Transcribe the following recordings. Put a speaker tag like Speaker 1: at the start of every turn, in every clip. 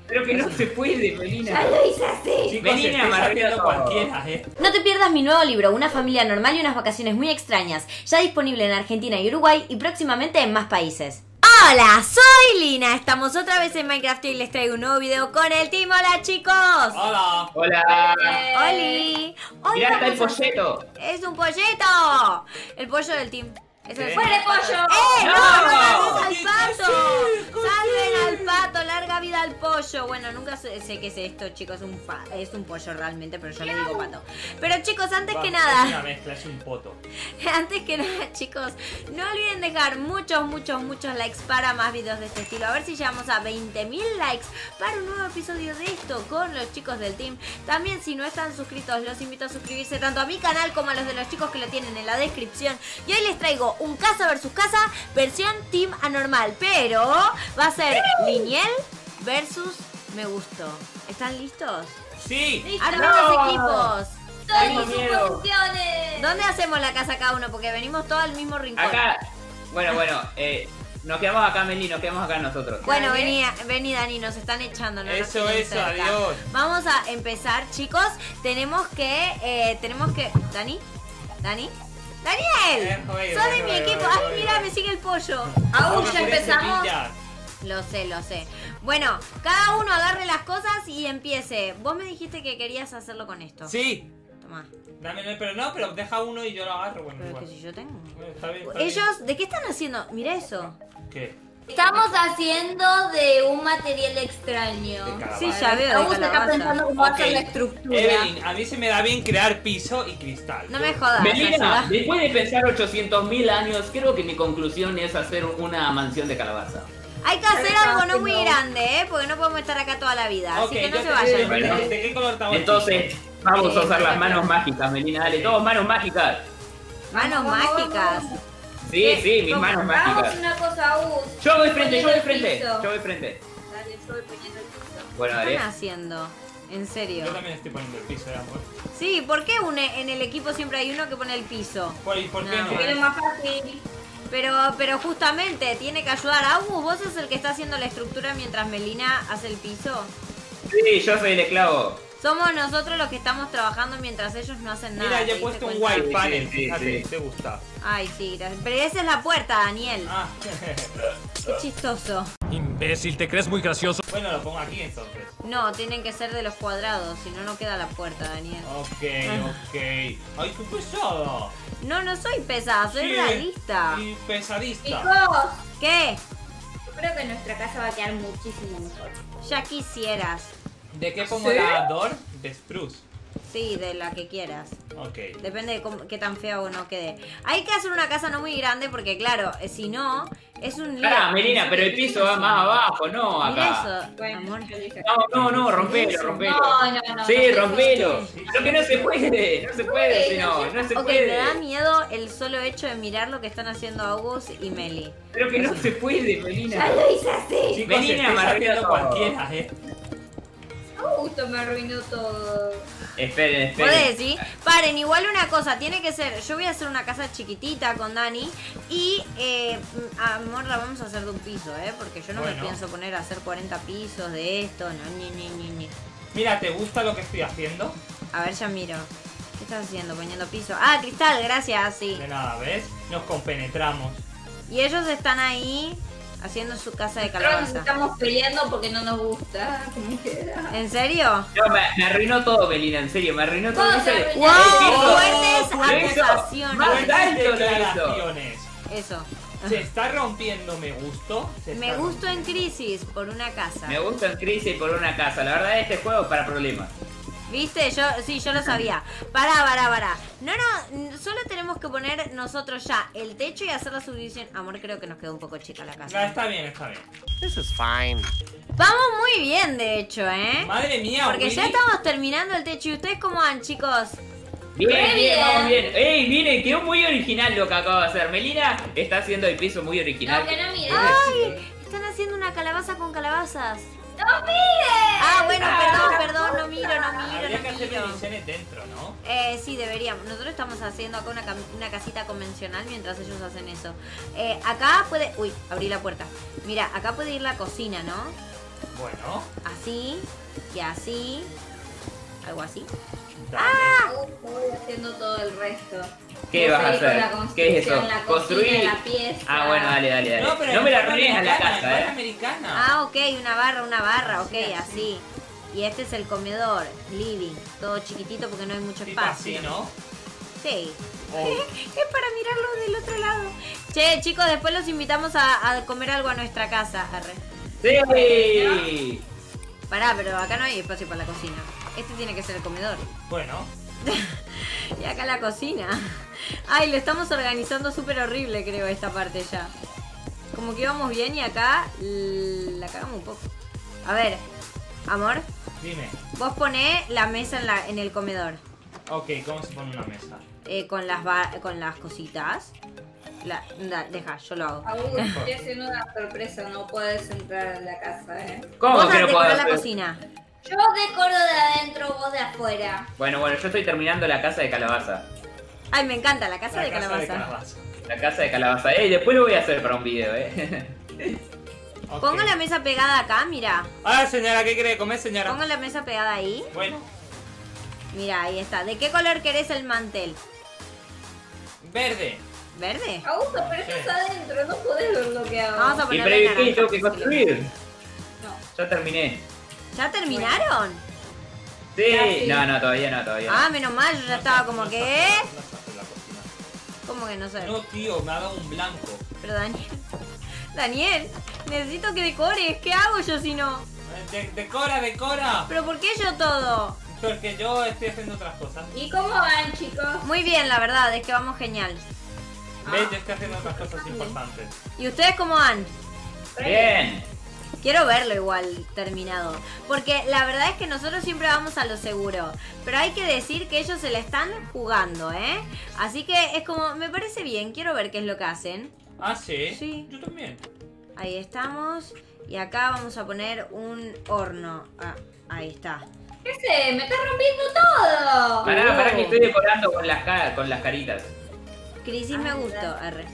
Speaker 1: Pero que no se puede, Melina.
Speaker 2: Ya lo hice así.
Speaker 3: Chicos,
Speaker 1: Melina,
Speaker 3: estoy
Speaker 1: María,
Speaker 3: haciendo
Speaker 1: no.
Speaker 3: cualquiera,
Speaker 2: No te pierdas mi nuevo libro, Una familia normal y unas vacaciones muy extrañas, ya disponible en Argentina y Uruguay y próximamente en más países. Hola, soy Lina, estamos otra vez en Minecraft y les traigo un nuevo video con el team. Hola chicos.
Speaker 3: Hola.
Speaker 1: Hola.
Speaker 2: Oli. Hoy
Speaker 1: Mirá, está el
Speaker 2: vamos a-
Speaker 1: polleto.
Speaker 2: Es un pollito. El pollo del team. Es el
Speaker 3: ¿Qué?
Speaker 2: ¡Fuera pollo! ¡Eh! ¡No!
Speaker 1: No.
Speaker 2: ¡No mates al
Speaker 3: ¿Qué
Speaker 2: pato!
Speaker 3: es?
Speaker 2: ¡Salven al pato! ¡Larga vida al pollo! Bueno, nunca sé qué es esto, chicos. Es un pollo realmente, pero yo le digo pato. Pero chicos, antes que
Speaker 3: Es
Speaker 2: nada...
Speaker 3: una mezcla, es un poto.
Speaker 2: Antes que nada, chicos, no olviden dejar muchos likes para más videos de este estilo. A ver si llegamos a 20.000 likes para un nuevo episodio de esto con los chicos del team. También, si no están suscritos, los invito a suscribirse tanto a mi canal como a los de los chicos que lo tienen en la descripción. Y hoy les traigo un casa versus casa versión Team Anormal, pero va a ser Liniel versus Me Gustó. ¿Están listos?
Speaker 3: Sí.
Speaker 2: Armen los equipos.
Speaker 1: Tengo
Speaker 2: Dani,
Speaker 1: miedo.
Speaker 2: funciones. ¿Dónde hacemos la casa cada uno? Porque venimos todos al mismo rincón.
Speaker 1: Acá. Bueno, nos quedamos acá, Meli, nos quedamos acá nosotros.
Speaker 2: Bueno, vení Dani, nos están echando. No nos
Speaker 3: Eso,
Speaker 2: tienen
Speaker 3: eso,
Speaker 2: cerca.
Speaker 3: adiós.
Speaker 2: Vamos a empezar, chicos. Tenemos que... ¿Dani? ¡Daniel!
Speaker 3: Joder,
Speaker 2: ¡Sos de mi
Speaker 3: joder,
Speaker 2: equipo!
Speaker 3: joder,
Speaker 2: ¡Ay, mira,
Speaker 3: joder.
Speaker 2: me sigue el pollo!
Speaker 3: Ahora
Speaker 2: ya
Speaker 3: por
Speaker 2: empezamos.
Speaker 3: cepillas.
Speaker 2: Lo sé. Bueno, cada uno agarre las cosas y empiece. Vos me dijiste que querías hacerlo con esto.
Speaker 3: Sí.
Speaker 2: Toma.
Speaker 3: Dame, pero deja uno y yo lo agarro. Bueno,
Speaker 2: Pero es
Speaker 3: igual.
Speaker 2: que si yo tengo.
Speaker 3: Bueno, está bien, está
Speaker 2: Ellos, ¿de qué están haciendo? Mira eso.
Speaker 3: bien. ¿Qué?
Speaker 4: Estamos haciendo de un material extraño.
Speaker 3: De calabaza.
Speaker 2: Sí, ya veo de
Speaker 4: Aún se está
Speaker 2: calabaza.
Speaker 4: pensando cómo hacer
Speaker 3: Ok.
Speaker 4: la estructura.
Speaker 3: Evelyn, a mí se me da bien crear piso y cristal.
Speaker 2: No me jodas.
Speaker 1: Melina,
Speaker 2: ayuda.
Speaker 1: después de pensar 800.000 años, creo que mi conclusión es hacer una mansión de calabaza.
Speaker 2: Hay que hacer algo no muy grande, ¿eh? Porque no podemos estar acá toda la vida.
Speaker 3: Ok,
Speaker 2: Así que no
Speaker 3: yo
Speaker 2: se
Speaker 3: te-
Speaker 2: vayan.
Speaker 1: Bueno.
Speaker 3: ¿De qué color estamos?
Speaker 1: Entonces, vamos a usar las manos mágicas, Melina. Dale, todos manos mágicas.
Speaker 2: Manos
Speaker 4: Vamos,
Speaker 2: mágicas.
Speaker 1: Sí, mis
Speaker 2: ¿Cómo?
Speaker 1: manos
Speaker 4: Vamos a
Speaker 1: mágicas.
Speaker 4: hacer una cosa, Gus.
Speaker 1: Yo voy frente.
Speaker 4: Poniendo el piso.
Speaker 1: Yo voy frente.
Speaker 4: Dale, yo voy poniendo el piso.
Speaker 1: Bueno,
Speaker 2: ¿Qué
Speaker 1: dale.
Speaker 2: están haciendo? En serio.
Speaker 3: Yo también estoy poniendo el piso de amor.
Speaker 2: Sí, ¿por qué en el equipo siempre hay uno que pone el piso?
Speaker 3: ¿Por qué
Speaker 2: No.
Speaker 3: no?
Speaker 4: Porque es más fácil.
Speaker 2: Pero justamente tiene que ayudar. Agus, vos sos el que está haciendo la estructura mientras Melina hace el piso.
Speaker 1: Sí, yo soy el esclavo.
Speaker 2: Somos nosotros los que estamos trabajando mientras ellos no hacen nada.
Speaker 3: Mira,
Speaker 2: ¿te
Speaker 3: ya he
Speaker 2: diste
Speaker 3: puesto un
Speaker 2: cuenta?
Speaker 3: white panel,
Speaker 1: Sí, sí,
Speaker 3: fíjate,
Speaker 1: sí.
Speaker 3: ¿te gusta?
Speaker 2: Ay, sí, gracias. Pero esa es la puerta, Daniel.
Speaker 3: Ah.
Speaker 2: Qué chistoso.
Speaker 5: Imbécil, ¿te crees muy gracioso?
Speaker 3: Bueno, lo pongo aquí entonces.
Speaker 2: No, tienen que ser de los cuadrados, si no, no queda la puerta, Daniel.
Speaker 3: Ok. Ay, qué pesada.
Speaker 2: No soy pesada, soy
Speaker 3: Sí,
Speaker 2: realista.
Speaker 3: Y pesadista.
Speaker 4: Chicos,
Speaker 2: ¿Qué?
Speaker 4: yo creo que nuestra casa va a quedar muchísimo mejor.
Speaker 2: Ya quisieras.
Speaker 3: ¿De qué pongo la door? De spruce.
Speaker 2: Sí, de la que quieras.
Speaker 3: Ok.
Speaker 2: Depende de qué tan fea o no quede. Hay que hacer una casa no muy grande porque, claro, si no, es un lío.
Speaker 1: Pará, Melina, pero el piso va más abajo, no
Speaker 2: Mira
Speaker 1: acá.
Speaker 2: eso,
Speaker 4: Bueno,
Speaker 2: amor.
Speaker 4: yo dije.
Speaker 1: No, rompelo.
Speaker 4: No.
Speaker 1: Sí, rompelo. Lo que no se puede, si no se
Speaker 2: Ok, me da
Speaker 1: puede.
Speaker 2: miedo el solo hecho de mirar lo que están haciendo Agus y Meli.
Speaker 1: Pero que no se puede, Melina.
Speaker 4: Ya lo hice así.
Speaker 3: Chicos,
Speaker 1: Melina,
Speaker 3: estoy
Speaker 1: María,
Speaker 3: haciendo
Speaker 1: no.
Speaker 3: cualquiera,
Speaker 4: Justo me arruinó todo.
Speaker 1: Esperen.
Speaker 2: ¿Podés decir? Paren, igual una cosa, tiene que ser. Yo voy a hacer una casa chiquitita con Dani. Y, amor, la vamos a hacer de un piso, porque yo no me
Speaker 3: Bueno.
Speaker 2: pienso poner a hacer 40 pisos de esto. No, ni.
Speaker 3: Mira, ¿te gusta lo que estoy haciendo?
Speaker 2: A ver, ya miro. ¿Qué estás haciendo? Poniendo piso. Ah, cristal, gracias, sí.
Speaker 3: De nada, ¿ves? Nos compenetramos.
Speaker 2: Y ellos están ahí haciendo su casa de
Speaker 4: Creo que nos
Speaker 2: calabaza.
Speaker 4: estamos peleando porque no nos gusta. Como quiera.
Speaker 2: ¿En serio?
Speaker 1: No, me arruinó todo, Melina, en serio, me arruinó todo.
Speaker 4: Todo
Speaker 1: No sé.
Speaker 4: se arruinó.
Speaker 2: ¡Wow!
Speaker 1: El piso.
Speaker 2: Fuertes
Speaker 1: Eso.
Speaker 2: acusaciones.
Speaker 1: Más
Speaker 3: Buenas
Speaker 1: alto lo hizo.
Speaker 3: declaraciones.
Speaker 2: Eso.
Speaker 3: Se está rompiendo me gustó.
Speaker 2: Me gusto en crisis por una casa.
Speaker 1: Me gusta en crisis por una casa. La verdad, este juego es para problemas.
Speaker 2: ¿Viste? Yo lo sabía. Pará. No, solo tenemos que poner nosotros ya el techo y hacer la subdivisión. Amor, creo que nos quedó un poco chica la casa.
Speaker 3: Está bien, está bien.
Speaker 5: This is fine.
Speaker 2: Vamos muy bien, de hecho,
Speaker 3: Madre mía,
Speaker 2: Porque ya
Speaker 3: Willy.
Speaker 2: estamos terminando el techo. ¿Y ustedes cómo van, chicos?
Speaker 1: Bien, vamos bien. Ey, miren, quedó muy original lo que acabo de hacer. Melina está haciendo el piso muy original.
Speaker 4: No, que no mires.
Speaker 2: ¡Ay! Están haciendo una calabaza con calabazas.
Speaker 4: ¡No mires!
Speaker 2: Ah, bueno, perdón, no miro.
Speaker 3: Habría que hacer divisiones dentro, ¿no?
Speaker 2: Sí, deberíamos. Nosotros estamos haciendo acá una casita convencional mientras ellos hacen eso. Acá puede... Uy, abrí la puerta. Mira, acá puede ir la cocina, ¿no?
Speaker 3: Bueno,
Speaker 2: Así y así. Algo así.
Speaker 3: dale.
Speaker 4: Voy haciendo todo el resto.
Speaker 1: ¿Qué
Speaker 4: Voy
Speaker 1: vas a
Speaker 4: seguir con
Speaker 1: hacer?
Speaker 4: la
Speaker 1: ¿Qué es eso?
Speaker 4: construcción, la
Speaker 1: ¿Construir?
Speaker 4: cocina, la pieza.
Speaker 1: Ah, bueno, dale, dale, dale.
Speaker 3: No, pero
Speaker 1: No me la
Speaker 3: es
Speaker 1: arruines a la
Speaker 3: americana,
Speaker 1: casa,
Speaker 3: es americana.
Speaker 2: Ah, ok, una barra, ok,
Speaker 3: Sí,
Speaker 2: así. Y este es el comedor, living, todo chiquitito porque no hay mucho
Speaker 3: Tipo
Speaker 2: espacio.
Speaker 3: así, ¿no?
Speaker 2: Sí.
Speaker 3: O-
Speaker 2: Es para mirarlo del otro lado. Che, chicos, después los invitamos a comer algo a nuestra casa. Arre.
Speaker 1: ¡Sí!
Speaker 2: Pará, pero acá no hay espacio para la cocina. Este tiene que ser el comedor.
Speaker 3: Bueno,
Speaker 2: Y acá la cocina. Ay, lo estamos organizando súper horrible, creo, esta parte ya. Como que íbamos bien y acá la cagamos un poco. A ver, amor,
Speaker 3: dime.
Speaker 2: vos ponés la mesa en el comedor.
Speaker 3: Ok, ¿cómo se pone una mesa?
Speaker 2: Con las cositas. Deja, yo lo hago.
Speaker 4: Aún estoy haciendo una sorpresa, no puedes entrar a la casa,
Speaker 1: ¿Cómo
Speaker 2: Vos
Speaker 1: que no puedo
Speaker 2: decorás la
Speaker 1: hacer?
Speaker 2: cocina.
Speaker 4: Yo decoro de adentro, vos de afuera.
Speaker 1: Bueno, yo estoy terminando la casa de calabaza.
Speaker 2: Ay, me encanta, la casa de calabaza.
Speaker 3: calabaza.
Speaker 1: La casa de calabaza. Después lo voy a hacer para un video,
Speaker 3: Ok.
Speaker 2: Pongo la mesa pegada acá, mira.
Speaker 3: Ah, señora, ¿qué quiere comer, señora?
Speaker 2: Pongo la mesa pegada ahí.
Speaker 3: Bueno,
Speaker 2: Mira, ahí está. ¿De qué color querés el mantel?
Speaker 3: verde.
Speaker 2: ¿Verde?
Speaker 4: Augusto, pero estás adentro, no podés ver lo que hago.
Speaker 2: Vamos a
Speaker 1: ¿Y
Speaker 2: ponerle
Speaker 1: pero ¿y qué
Speaker 2: naranja.
Speaker 1: tengo que construir?
Speaker 4: No.
Speaker 1: Ya terminé.
Speaker 2: ¿Ya terminaron?
Speaker 1: Sí.
Speaker 4: Casi.
Speaker 1: No, todavía no.
Speaker 2: Ah, menos mal, yo ya estaba como
Speaker 3: No
Speaker 2: que...
Speaker 3: sabe la cocina.
Speaker 2: ¿Cómo que no sé?
Speaker 3: No, tío, me ha dado un blanco.
Speaker 2: Pero Daniel, necesito que decores. ¿Qué hago yo si no?
Speaker 3: Decora.
Speaker 2: ¿Pero por qué yo todo?
Speaker 3: Porque yo estoy haciendo otras cosas.
Speaker 4: ¿Y cómo van, chicos?
Speaker 2: Muy bien, la verdad, es que vamos genial.
Speaker 3: ¿Ves? Yo estoy haciendo otras cosas importantes.
Speaker 2: ¿Y ustedes cómo van?
Speaker 1: Bien.
Speaker 2: Quiero verlo igual terminado. Porque la verdad es que nosotros siempre vamos a lo seguro. Pero hay que decir que ellos se la están jugando, ¿eh? Así que es como, me parece bien, quiero ver qué es lo que hacen.
Speaker 3: ¿Ah, sí?
Speaker 2: Sí.
Speaker 3: Yo también.
Speaker 2: Ahí estamos. Y acá vamos a poner un horno. Ah, ahí está.
Speaker 4: ¿Qué sé? ¡Me está rompiendo todo!
Speaker 1: Pará que estoy decorando con las caritas.
Speaker 2: Crisis me gustó, R.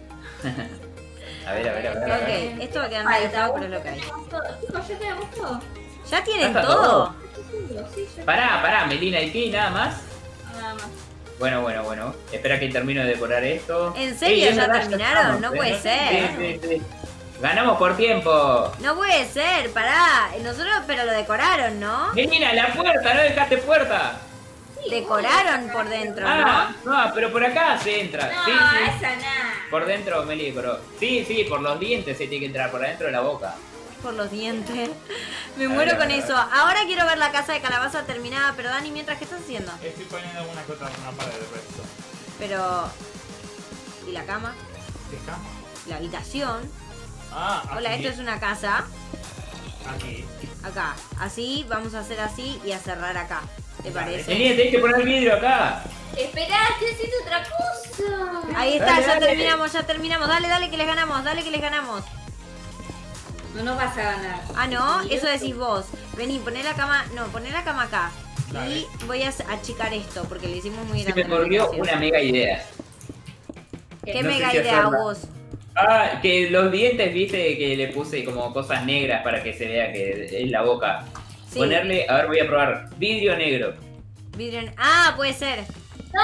Speaker 1: A ver.
Speaker 2: Ok, esto va a quedar medio feo, pero es lo que hay.
Speaker 4: Chicos, ya tenemos todo.
Speaker 2: ¿Ya tienen
Speaker 1: ¿Ya está
Speaker 2: todo?
Speaker 1: todo?
Speaker 4: Sí, ya
Speaker 1: Pará, Melina, ¿y qué? ¿Nada más?
Speaker 4: nada más.
Speaker 1: Bueno. Espera que termino de decorar esto.
Speaker 2: ¿En serio
Speaker 1: es
Speaker 2: ya
Speaker 1: verdad,
Speaker 2: terminaron?
Speaker 1: estamos,
Speaker 2: No puede ser.
Speaker 1: Sí. Ganamos por tiempo.
Speaker 2: No puede ser, pará. Nosotros, pero lo decoraron, ¿no?
Speaker 1: Melina, la puerta, no dejaste puerta.
Speaker 2: Decoraron por dentro,
Speaker 1: Ah,
Speaker 2: ¿no?
Speaker 1: no, pero por acá se entra.
Speaker 4: No,
Speaker 1: Sí.
Speaker 4: esa nada.
Speaker 1: Por dentro, Meli decoró. Sí, por los dientes se tiene que entrar, por adentro de la boca.
Speaker 2: Por los dientes. Me
Speaker 1: A
Speaker 2: muero
Speaker 1: ver,
Speaker 2: con
Speaker 1: a ver.
Speaker 2: eso. Ahora quiero ver la casa de calabaza terminada. Pero Dani, mientras, ¿qué estás haciendo?
Speaker 3: Estoy poniendo alguna cosa en una pared de resto.
Speaker 2: Pero... ¿Y la cama?
Speaker 3: ¿Qué cama?
Speaker 2: La habitación.
Speaker 3: Ah, aquí.
Speaker 2: Hola, esto es una casa.
Speaker 3: Aquí.
Speaker 2: Acá. Así, vamos a hacer así y a cerrar acá. ¿Te
Speaker 3: Vale.
Speaker 2: parece?
Speaker 1: Melina, tenés que poner vidrio acá.
Speaker 4: Esperá, estoy haciendo otra cosa.
Speaker 2: Ahí está,
Speaker 1: Dale,
Speaker 2: ya
Speaker 1: dale.
Speaker 2: terminamos. Dale que les ganamos.
Speaker 4: No nos vas a ganar.
Speaker 2: Ah, no, eso decís vos. Vení, poné la cama acá.
Speaker 3: Dale.
Speaker 2: Y voy a achicar esto porque lo hicimos muy
Speaker 1: Se
Speaker 2: grande.
Speaker 1: me
Speaker 2: la
Speaker 1: ocurrió
Speaker 2: habitación.
Speaker 1: una mega idea.
Speaker 2: ¿Qué
Speaker 1: No sé
Speaker 2: mega
Speaker 1: si
Speaker 2: idea
Speaker 1: hacerla.
Speaker 2: vos?
Speaker 1: Ah, que los dientes, viste, que le puse como cosas negras para que se vea que es la boca.
Speaker 2: Sí.
Speaker 1: Ponerle, a ver, voy a probar, vidrio negro.
Speaker 2: Vidrio. Ah, puede ser.
Speaker 4: No,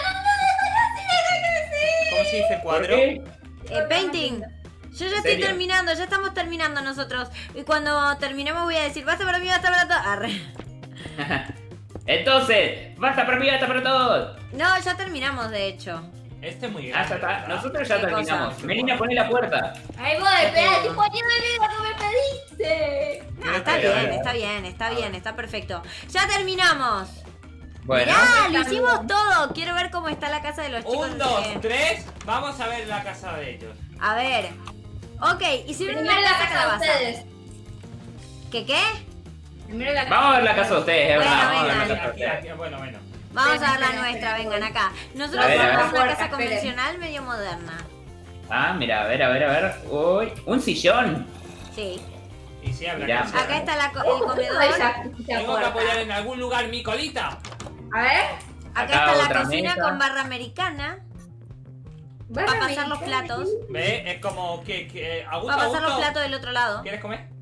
Speaker 3: ¿Cómo se dice
Speaker 1: ¿Por
Speaker 3: cuadro?
Speaker 1: qué?
Speaker 2: Painting. Yo ya
Speaker 1: ¿En
Speaker 2: estoy
Speaker 1: serio?
Speaker 2: terminando, ya estamos terminando nosotros. Y cuando terminemos voy a decir, basta para mí, basta para todos. Arre.
Speaker 1: Entonces, basta para mí, basta para todos.
Speaker 2: No, ya terminamos de hecho.
Speaker 3: Este es muy
Speaker 1: Ah,
Speaker 3: grande.
Speaker 1: ya está.
Speaker 3: ¿verdad?
Speaker 1: Nosotros ya
Speaker 2: ¿Qué
Speaker 1: terminamos.
Speaker 2: cosa?
Speaker 1: Melina, poné la puerta.
Speaker 4: Ahí voy, espera, estoy poniendo el video que me pediste.
Speaker 2: No, está
Speaker 1: A ver, a ver,
Speaker 2: bien,
Speaker 1: a ver.
Speaker 2: está bien, está perfecto. Ya terminamos.
Speaker 1: Bueno,
Speaker 2: Mirá, lo hicimos todo. Quiero ver cómo está la casa de los chicos.
Speaker 3: 1, 2, 3. Vamos a ver la casa de ellos.
Speaker 2: A ver. Ok, hicieron
Speaker 4: Primero
Speaker 2: una
Speaker 4: la
Speaker 2: casa
Speaker 4: casa de
Speaker 2: calabaza.
Speaker 4: ustedes.
Speaker 2: ¿Qué?
Speaker 4: Primero la casa.
Speaker 1: vamos a ver la casa de ustedes, es
Speaker 2: Bueno,
Speaker 1: verdad. Vamos a ver la
Speaker 2: vengan.
Speaker 1: casa de
Speaker 3: Aquí,
Speaker 1: ustedes.
Speaker 3: aquí, bueno.
Speaker 2: Vamos a ver la
Speaker 4: Esperen,
Speaker 2: nuestra,
Speaker 4: esperen,
Speaker 2: vengan acá. Nosotros
Speaker 1: A ver, a ver.
Speaker 2: tenemos una
Speaker 4: Puerta,
Speaker 2: casa
Speaker 4: esperen.
Speaker 2: convencional medio moderna.
Speaker 1: Ah, mira, a ver. Uy, un sillón.
Speaker 2: Sí.
Speaker 3: Y si habla
Speaker 1: Mirá.
Speaker 3: que
Speaker 2: Acá está el
Speaker 4: ¿Cómo
Speaker 2: comedor.
Speaker 4: vais a esta
Speaker 3: Tengo que
Speaker 4: puerta?
Speaker 3: apoyar en algún lugar mi colita.
Speaker 4: A ver.
Speaker 2: Acá
Speaker 1: Acá
Speaker 2: está la
Speaker 1: otra
Speaker 2: cocina
Speaker 1: mesa.
Speaker 2: con barra americana. Para pasar los platos.
Speaker 3: ¿Ve? Es como que Augusto,
Speaker 2: Para pasar los
Speaker 3: Augusto,
Speaker 2: platos del otro lado.
Speaker 3: ¿Quieres comer?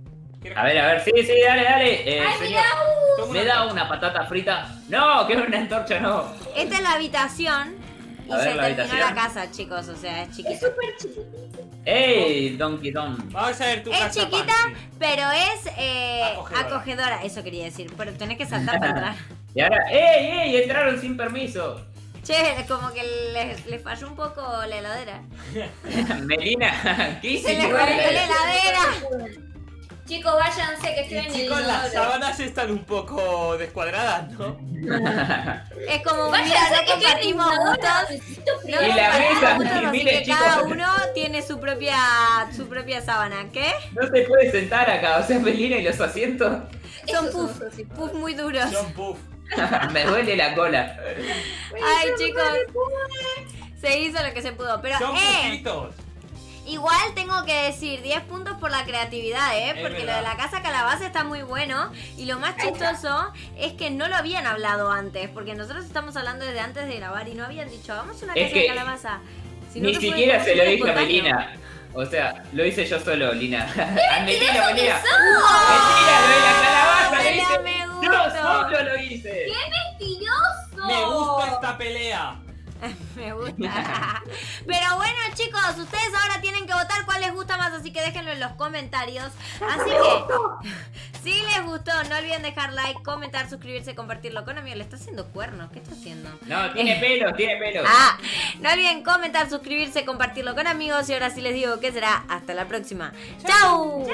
Speaker 3: ¿Quieres-
Speaker 1: A ver, sí, dale.
Speaker 4: Ay,
Speaker 1: Señor,
Speaker 4: mirá,
Speaker 3: Toma
Speaker 1: ¿me da una patata frita? No, que una antorcha no.
Speaker 2: Esta es la habitación y
Speaker 1: A ver,
Speaker 2: se
Speaker 1: la
Speaker 2: terminó
Speaker 1: habitación.
Speaker 2: la casa, chicos. O sea, es
Speaker 4: es
Speaker 2: chiquita.
Speaker 4: súper chiquitito.
Speaker 1: ¡Ey, Donkey Kong!
Speaker 3: Vamos a ver tu
Speaker 2: Es
Speaker 3: casa,
Speaker 2: chiquita,
Speaker 3: Pansy.
Speaker 2: pero es
Speaker 3: Acogedora.
Speaker 2: acogedora. Eso quería decir. Pero tenés que saltar para entrar.
Speaker 1: Y ahora, ¡ey! Entraron sin permiso.
Speaker 2: Che, como que les falló un poco la heladera.
Speaker 1: Melina, ¿qué
Speaker 2: Se
Speaker 1: hiciste?
Speaker 2: les
Speaker 1: con
Speaker 2: rompió la
Speaker 1: la-
Speaker 2: heladera.
Speaker 4: Chicos, váyanse que estoy
Speaker 3: Y
Speaker 4: en el
Speaker 3: chicos, las
Speaker 4: inodoro.
Speaker 3: sábanas están un poco descuadradas, ¿no?
Speaker 2: Es como, mira,
Speaker 4: Váyanse
Speaker 2: no
Speaker 4: que estoy en el
Speaker 2: compartimos
Speaker 4: inodoro.
Speaker 2: gustos.
Speaker 4: Necesito
Speaker 2: No
Speaker 4: frío.
Speaker 1: Y la
Speaker 2: compartimos
Speaker 1: mesa,
Speaker 2: gustos, así
Speaker 1: miren,
Speaker 2: que
Speaker 1: chicos.
Speaker 2: cada uno tiene su propia sábana. ¿Qué?
Speaker 1: No te puedes sentar acá, o sea, Melina y los asientos.
Speaker 2: Son
Speaker 4: Esos son
Speaker 2: puff,
Speaker 4: los
Speaker 2: puff muy duros.
Speaker 3: Son puff.
Speaker 1: Me duele la cola.
Speaker 2: Ay, chicos, se hizo lo que se pudo. Pero,
Speaker 3: Son puffitos.
Speaker 2: igual tengo que decir 10 puntos por la creatividad,
Speaker 3: Es
Speaker 2: porque lo
Speaker 3: verdad.
Speaker 2: de la casa calabaza está muy bueno. Y lo más chistoso es que no lo habían hablado antes, porque nosotros estamos hablando desde antes de grabar y no habían dicho, vamos a una
Speaker 1: Es
Speaker 2: casa de
Speaker 1: que
Speaker 2: calabaza. Si no,
Speaker 1: Ni
Speaker 2: no fue
Speaker 1: siquiera
Speaker 2: como
Speaker 1: se lo
Speaker 2: súper
Speaker 1: dije a
Speaker 2: espontáneo.
Speaker 1: Melina. O sea, lo hice yo solo, Lina. A Melina,
Speaker 4: ¡Mentiroso que
Speaker 1: Melina.
Speaker 4: sos!
Speaker 1: Mentira, lo de la calabaza lo
Speaker 2: Melina,
Speaker 1: hice.
Speaker 2: me
Speaker 1: Yo
Speaker 2: gustó.
Speaker 1: solo lo hice.
Speaker 4: ¡Mentiroso!
Speaker 3: Me gusta esta pelea.
Speaker 2: Me gusta. Pero bueno, chicos, ustedes ahora tienen que votar cuál les gusta más, así que déjenlo en los comentarios. Así que, si les gustó, no olviden dejar like, comentar, suscribirse, compartirlo con amigos. Le está haciendo cuernos, ¿qué está haciendo?
Speaker 1: No, tiene pelos.
Speaker 2: Ah, no olviden comentar, suscribirse, compartirlo con amigos. Y ahora sí les digo que será hasta la próxima. ¡Chau!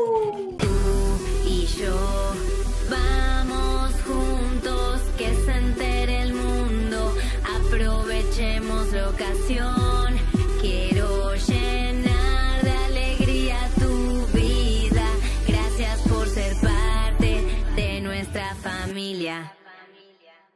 Speaker 6: Y yo vamos juntos, que se entere el mundo, aprovechemos la ocasión. Quiero llenar de alegría tu vida. Gracias por ser parte de nuestra familia.